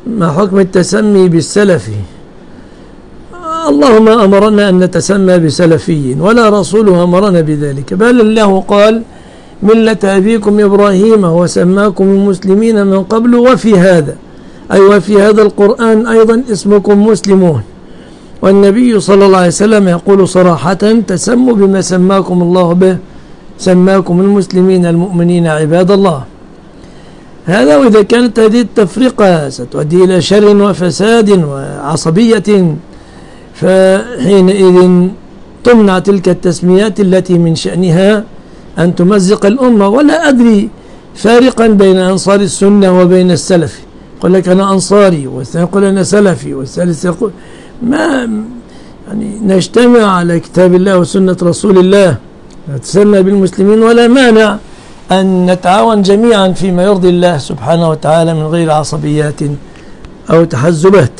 ما حكم التسمي بالسلفي؟ الله ما أمرنا أن نتسمى بسلفي ولا رسوله أمرنا بذلك، بل الله قال ملة أبيكم إبراهيم وسماكم المسلمين من قبل وفي هذا، أي وفي هذا القرآن أيضا اسمكم مسلمون. والنبي صلى الله عليه وسلم يقول صراحة تسموا بما سماكم الله به، سماكم المسلمين المؤمنين عباد الله. هذا وإذا كانت هذه التفرقة ستؤدي إلى شر وفساد وعصبية فحينئذ تمنع تلك التسميات التي من شأنها أن تمزق الأمة. ولا أدري فارقا بين أنصار السنة وبين السلفي، يقول لك أنا أنصاري والثاني يقول أنا سلفي والثالث يقول ما يعني نجتمع على كتاب الله وسنة رسول الله نتسمى بالمسلمين، ولا مانع أن نتعاون جميعا فيما يرضي الله سبحانه وتعالى من غير عصبيات أو تحزبات.